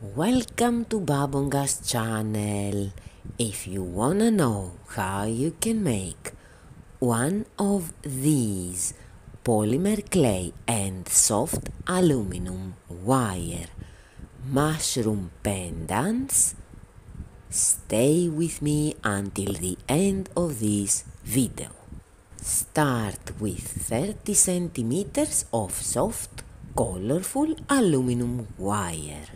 Welcome to Babonga's channel. If you wanna know how you can make one of these polymer clay and soft aluminum wire mushroom pendants, stay with me until the end of this video. Start with 30 centimeters of soft, colorful aluminum wire.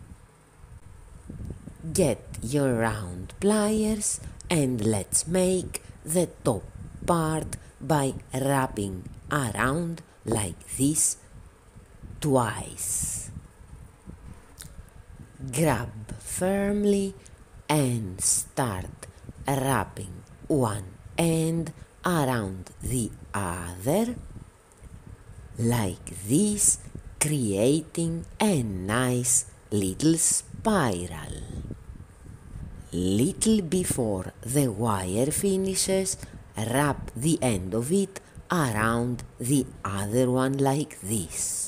Get your round pliers and let's make the top part by wrapping around like this twice. Grab firmly and start wrapping one end around the other like this, creating a nice little spiral. Little before the wire finishes, wrap the end of it around the other one like this.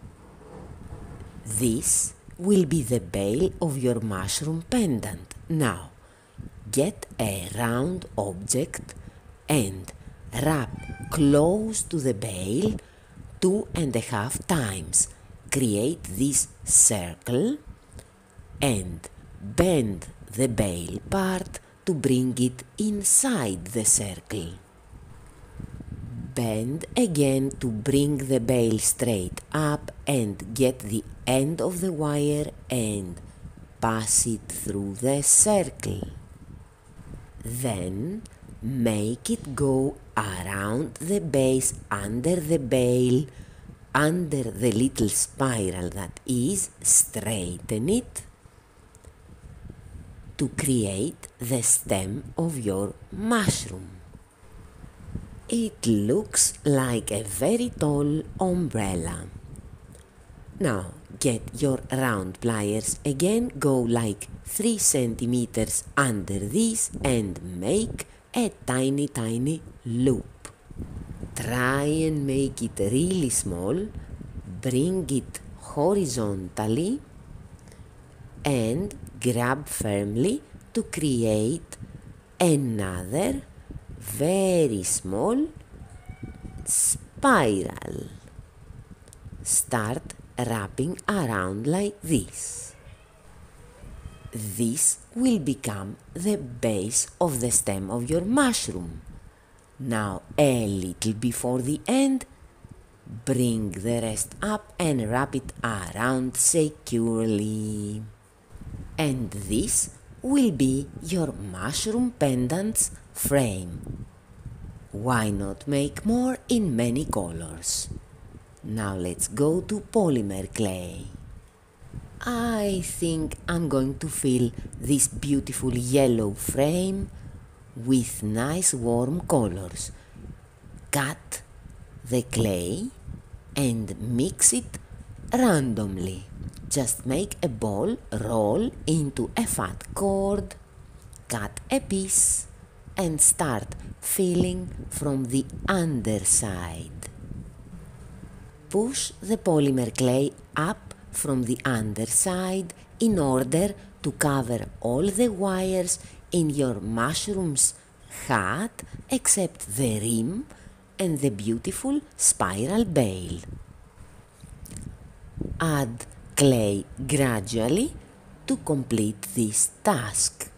This will be the bail of your mushroom pendant. Now, get a round object and wrap close to the bail 2.5 times. Create this circle and bend the bail part to bring it inside the circle. Bend again to bring the bail straight up and get the end of the wire and pass it through the circle. Then make it go around the base under the bail, under the little spiral that is, straighten it to create the stem of your mushroom. It looks like a very tall umbrella. Now get your round pliers again, go like 3 centimeters under this and make a tiny loop. Try and make it really small, bring it horizontally and grab firmly to create another very small spiral. Start wrapping around like this. This will become the base of the stem of your mushroom. Now a little before the end, bring the rest up and wrap it around securely. And this will be your mushroom pendant's frame. Why not make more in many colors? Now let's go to polymer clay. I think I'm going to fill this beautiful yellow frame with nice warm colors. Cut the clay and mix it randomly. Just make a ball, roll into a fat cord, cut a piece and start filling from the underside. Push the polymer clay up from the underside in order to cover all the wires in your mushroom's hat except the rim and the beautiful spiral bail. Add clay gradually to complete this task.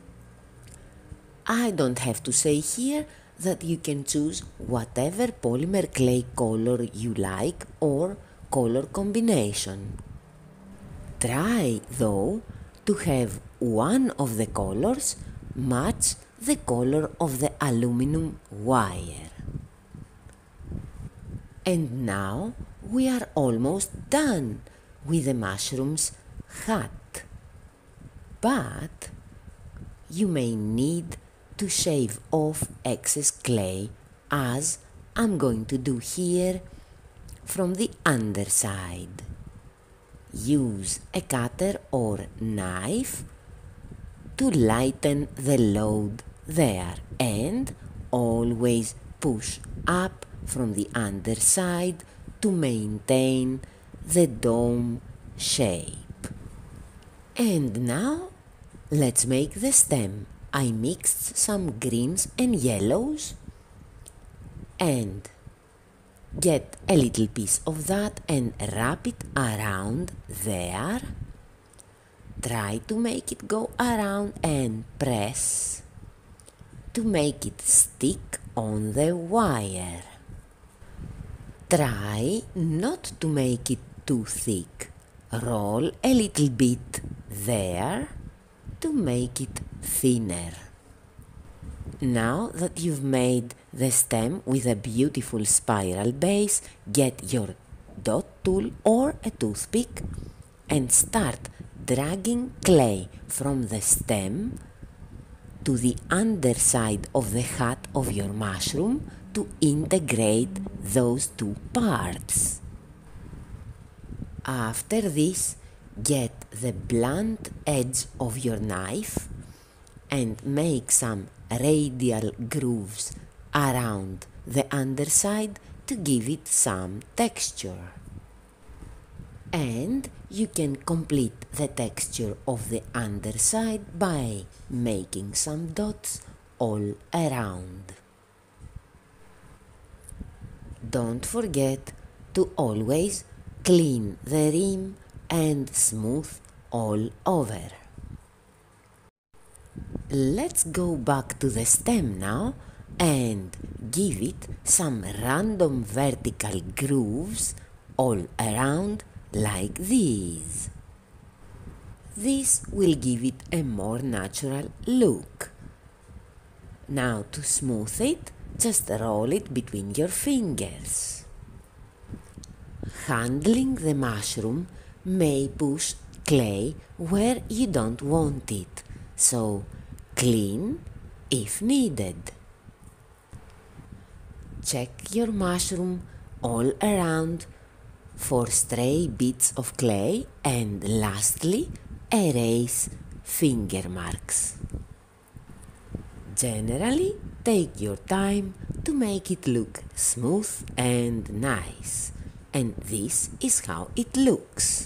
I don't have to say here that you can choose whatever polymer clay color you like or color combination. Try though to have one of the colors match the color of the aluminum wire. And now we are almost done with the mushroom's hat. But you may need to shave off excess clay, as I'm going to do here, from the underside. Use a cutter or knife to lighten the load there and always push up from the underside to maintain the dome shape. And now let's make the stem. I mixed some greens and yellows and get a little piece of that and wrap it around there. Try to make it go around and press to make it stick on the wire. Try not to make it too thick. Roll a little bit there to make it thinner. Now that you've made the stem with a beautiful spiral base, get your dot tool or a toothpick and start dragging clay from the stem to the underside of the hat of your mushroom to integrate those two parts. After this, get the blunt edge of your knife and make some radial grooves around the underside to give it some texture. And you can complete the texture of the underside by making some dots all around. Don't forget to always clean the rim and smooth all over. Let's go back to the stem now and give it some random vertical grooves all around like these. This will give it a more natural look. Now to smooth it, just roll it between your fingers. Handling the mushroom may push clay where you don't want it, so clean if needed. Check your mushroom all around for stray bits of clay and lastly erase finger marks. Generally, take your time to make it look smooth and nice, and this is how it looks.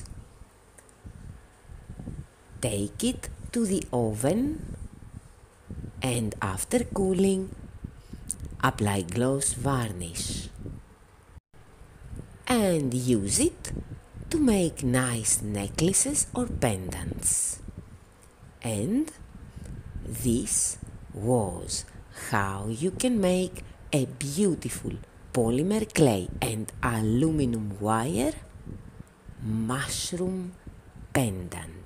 Take it to the oven and after cooling, apply gloss varnish and use it to make nice necklaces or pendants. And this was how you can make a beautiful polymer clay and aluminum wire mushroom pendant.